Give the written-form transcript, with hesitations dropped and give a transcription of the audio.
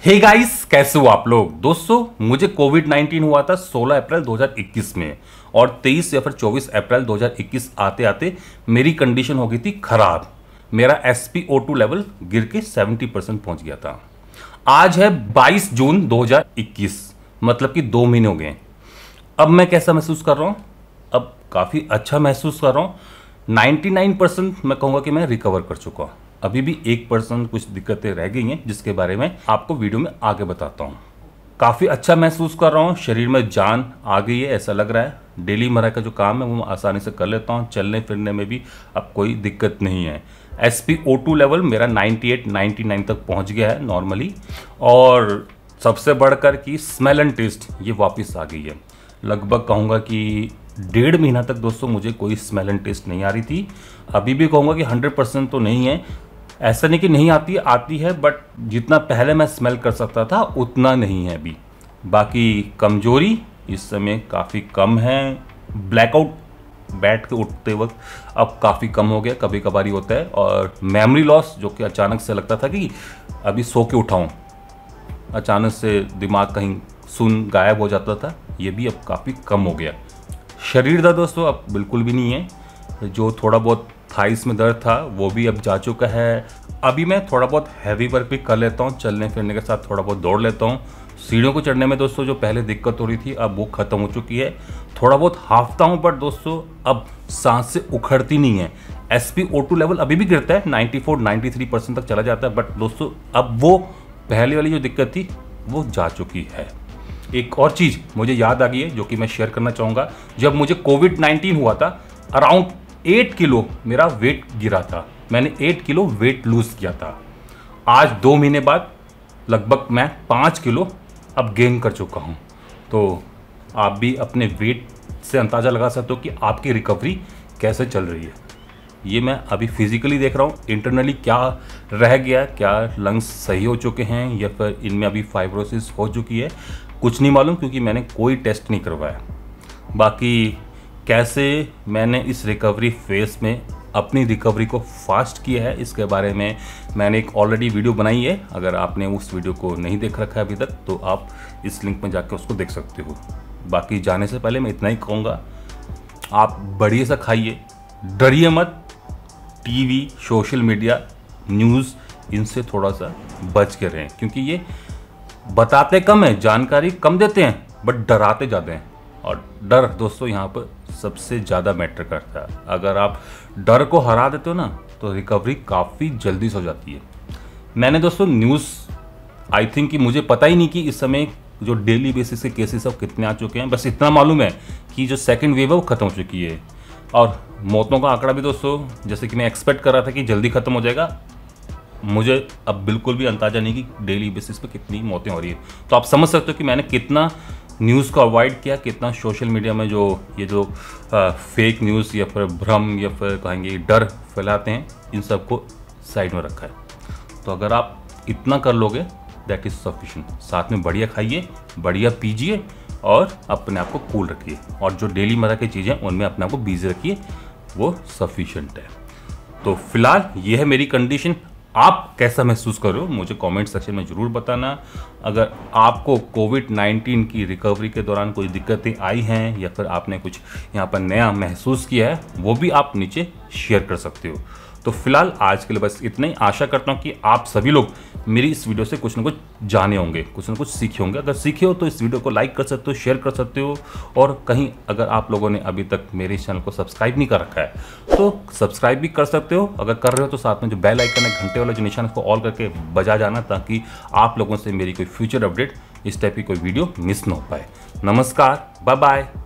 Hey guys, कैसे हो आप लोग। दोस्तों, मुझे कोविड-19 हुआ था 16 अप्रैल 2021 में और 23 या फिर 24 अप्रैल 2021 आते आते मेरी कंडीशन हो गई थी खराब। मेरा SpO2 लेवल गिर के 70% पहुंच गया था। आज है 22 जून 2021, मतलब कि 2 महीने हो गए। अब मैं कैसा महसूस कर रहा हूं? अब काफ़ी अच्छा महसूस कर रहा हूं। 99% मैं कहूँगा कि मैं रिकवर कर चुका हूँ। अभी भी 1% कुछ दिक्कतें रह गई हैं, जिसके बारे में आपको वीडियो में आगे बताता हूँ। काफ़ी अच्छा महसूस कर रहा हूँ, शरीर में जान आ गई है ऐसा लग रहा है। डेली मर्रा का जो काम है वो मैं आसानी से कर लेता हूँ, चलने फिरने में भी अब कोई दिक्कत नहीं है। SpO2 लेवल मेरा 98-99 तक पहुँच गया है नॉर्मली, और सबसे बढ़कर कि स्मेल एंड टेस्ट ये वापस आ गई है। लगभग कहूँगा कि 1.5 महीना तक दोस्तों मुझे कोई स्मेल एंड टेस्ट नहीं आ रही थी। अभी भी कहूँगा कि 100% तो नहीं है। ऐसा नहीं कि नहीं आती है, बट जितना पहले मैं स्मेल कर सकता था उतना नहीं है अभी। बाकी कमजोरी इस समय काफ़ी कम है। ब्लैकआउट बैठ के उठते वक्त अब काफ़ी कम हो गया, कभी कभार ही होता है। और मेमोरी लॉस, जो कि अचानक से लगता था कि अभी सो के उठाऊँ, अचानक से दिमाग कहीं सुन गायब हो जाता था, ये भी अब काफ़ी कम हो गया। शरीर दर्द दोस्तों अब बिल्कुल भी नहीं है। जो थोड़ा बहुत थाइस में दर्द था वो भी अब जा चुका है। अभी मैं थोड़ा बहुत हैवी वर्क भी कर लेता हूँ, चलने फिरने के साथ थोड़ा बहुत दौड़ लेता हूँ। सीढ़ियों को चढ़ने में दोस्तों जो पहले दिक्कत हो रही थी अब वो ख़त्म हो चुकी है। थोड़ा बहुत हांफता हूँ, बट दोस्तों अब सांस से उखड़ती नहीं है। SpO2 लेवल अभी भी गिरता है, 94-93% तक चला जाता है, बट दोस्तों अब वो पहले वाली जो दिक्कत थी वो जा चुकी है। एक और चीज़ मुझे याद आ गई है जो कि मैं शेयर करना चाहूँगा। जब मुझे कोविड-19 हुआ था, अराउंड 8 किलो मेरा वेट गिरा था। मैंने 8 किलो वेट लूज़ किया था। आज 2 महीने बाद लगभग मैं 5 किलो अब गेन कर चुका हूँ। तो आप भी अपने वेट से अंदाज़ा लगा सकते हो कि आपकी रिकवरी कैसे चल रही है। ये मैं अभी फिजिकली देख रहा हूँ, इंटरनली क्या रह गया, क्या लंग्स सही हो चुके हैं या फिर इनमें अभी फाइब्रोसिस हो चुकी है, कुछ नहीं मालूम, क्योंकि मैंने कोई टेस्ट नहीं करवाया। बाकी कैसे मैंने इस रिकवरी फेस में अपनी रिकवरी को फास्ट किया है, इसके बारे में मैंने एक ऑलरेडी वीडियो बनाई है। अगर आपने उस वीडियो को नहीं देख रखा है अभी तक, तो आप इस लिंक में जाकर उसको देख सकते हो। बाकी जाने से पहले मैं इतना ही कहूँगा, आप बढ़िया सा खाइए, डरिए मत। टीवी, सोशल मीडिया, न्यूज़, इनसे थोड़ा सा बच के रहें, क्योंकि ये बताते कम है, जानकारी कम देते हैं, बट डराते ज़्यादा हैं। और डर दोस्तों यहाँ पर सबसे ज़्यादा मैटर करता है। अगर आप डर को हरा देते हो ना, तो रिकवरी काफ़ी जल्दी से हो जाती है। मैंने दोस्तों न्यूज़, आई थिंक कि मुझे पता ही नहीं कि इस समय जो डेली बेसिस के केसेस अब कितने आ चुके हैं। बस इतना मालूम है कि जो सेकेंड वेव है वो ख़त्म हो चुकी है। और मौतों का आंकड़ा भी दोस्तों, जैसे कि मैं एक्सपेक्ट कर रहा था कि जल्दी ख़त्म हो जाएगा, मुझे अब बिल्कुल भी अंदाज़ा नहीं कि डेली बेसिस पे कितनी मौतें हो रही है। तो आप समझ सकते हो कि मैंने कितना न्यूज़ को अवॉइड किया, कितना सोशल मीडिया में जो फेक न्यूज़ या फिर भ्रम या फिर कहेंगे डर फैलाते हैं, इन सब को साइड में रखा है। तो अगर आप इतना कर लोगे, दैट इज़ सफिशिएंट। साथ में बढ़िया खाइए, बढ़िया पीजिए और अपने आप को कूल रखिए, और जो डेली मर्रा की चीज़ें उनमें अपने आप को बिजी रखिए, वो सफिशिएंट है। तो फिलहाल ये है मेरी कंडीशन। आप कैसा महसूस कर रहे हो मुझे कमेंट सेक्शन में ज़रूर बताना। अगर आपको कोविड-19 की रिकवरी के दौरान कोई दिक्कतें आई हैं या फिर आपने कुछ यहाँ पर नया महसूस किया है, वो भी आप नीचे शेयर कर सकते हो। तो फिलहाल आज के लिए बस इतना ही। आशा करता हूँ कि आप सभी लोग मेरी इस वीडियो से कुछ ना कुछ जाने होंगे, कुछ ना कुछ सीखे होंगे। अगर सीखे हो तो इस वीडियो को लाइक कर सकते हो, शेयर कर सकते हो। और कहीं अगर आप लोगों ने अभी तक मेरे इस चैनल को सब्सक्राइब नहीं कर रखा है तो सब्सक्राइब भी कर सकते हो। अगर कर रहे हो तो साथ में जो बेल आइकन है, घंटे वाला जो निशान, उसको ऑल करके बजा जाना, ताकि आप लोगों से मेरी कोई फ्यूचर अपडेट, इस टाइप की कोई वीडियो मिस ना हो पाए। नमस्कार, बाय बाय।